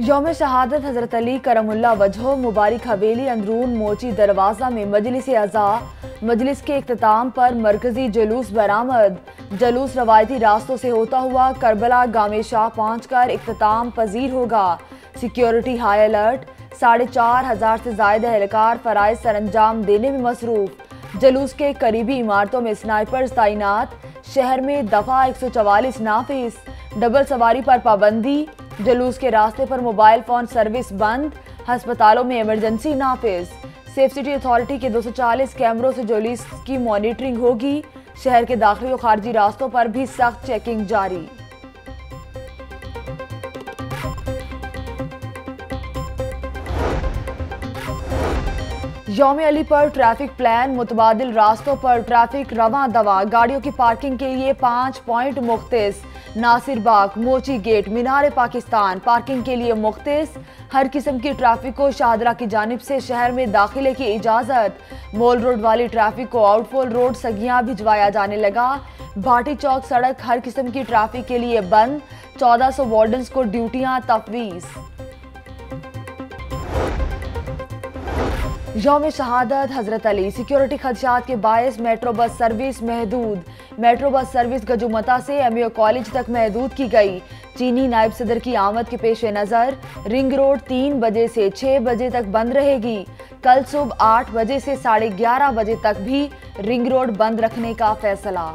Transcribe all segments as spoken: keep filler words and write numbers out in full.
यौम शहादत हज़रत अली करमुल्ला वजहो मुबारक हवेली अंदरून मोची दरवाज़ा में मजलिस अज़ा मजलिस के इख्तिताम पर मरकजी जुलूस बरामद। जुलूस रवायती रास्तों से होता हुआ करबला गामे शाह पहुँच कर इख्तिताम पजीर होगा। सिक्योरिटी हाई अलर्ट, साढ़े चार हजार से ज्यादा एहलकार फराइज सर अंजाम देने में मसरूफ। जुलूस के करीबी इमारतों में स्नाइपर्स तैनात। शहर में दफा एक सौ चवालीस नाफिज। डबल सवारी पर पाबंदी। जुलूस के रास्ते पर मोबाइल फोन सर्विस बंद। हस्पतालों में इमरजेंसी नाफिज। सेफ सिटी अथॉरिटी के दो सौ चालीस कैमरों से जुलूस की मॉनिटरिंग होगी। शहर के दाखिली और खारजी रास्तों पर भी सख्त चेकिंग जारी। यौम अली पर ट्रैफिक प्लान, मुतबादिल रास्तों पर ट्रैफिक रवां दवा। गाड़ियों की पार्किंग के लिए पाँच पॉइंट मुख्तिस। नासिर बाग, मोची गेट, मीनार पाकिस्तान पार्किंग के लिए मुख्तिस। हर किस्म की ट्रैफिक को शाहदरा की जानिब से शहर में दाखिले की इजाज़त। मोल रोड वाली ट्रैफिक को आउटफॉल रोड सगियां भिजवाया जाने लगा। भाटी चौक सड़क हर किस्म की ट्रैफिक के लिए बंद। चौदह सौ वार्डन्स को ड्यूटियां तफवीज़। यौम शहादत हज़रत अली, सिक्योरिटी खदशात के बायस मेट्रो बस सर्विस महदूद। मेट्रो बस सर्विस गजुमता से एम यू कॉलेज तक महदूद की गई। चीनी नायब सदर की आमद के पेश नज़र रिंग रोड तीन बजे से छः बजे तक बंद रहेगी। कल सुबह आठ बजे से साढ़े ग्यारह बजे तक भी रिंग रोड बंद रखने का फैसला।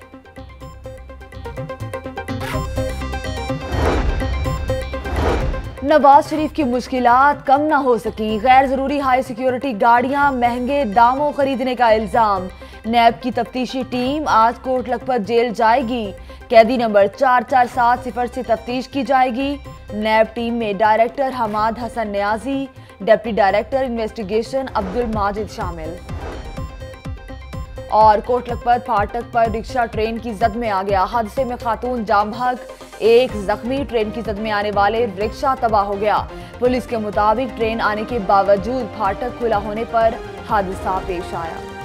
नवाज शरीफ की मुश्किलात कम न हो सकी। गैर जरूरी हाई सिक्योरिटी गाड़ियां महंगे दामों खरीदने का इल्जाम। नैब की तफ्तीशी टीम आज कोट लखपत जेल जाएगी। कैदी नंबर चार चार सात सिफर से तफ्तीश की जाएगी। नैब टीम में director Hammad Hassan Niazi, deputy director investigation Abdul Majid शामिल। और कोट लखपत फाटक पर रिक्शा ट्रेन की जद में आ गया। हादसे में खातून जाम भाग, एक जख्मी। ट्रेन की जद में आने वाले रिक्शा तबाह हो गया। पुलिस के मुताबिक ट्रेन आने के बावजूद फाटक खुला होने पर हादसा पेश आया।